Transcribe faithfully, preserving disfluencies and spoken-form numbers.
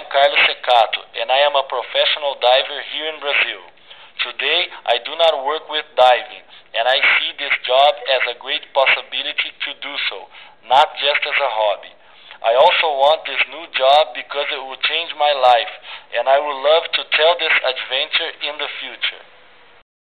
Carlos Secato, and I am a professional diver here in Brazil. Today, I do not work with diving, and I see this job as a great possibility to do so, not just as a hobby. I also want this new job because it will change my life, and I would love to tell this adventure in the future.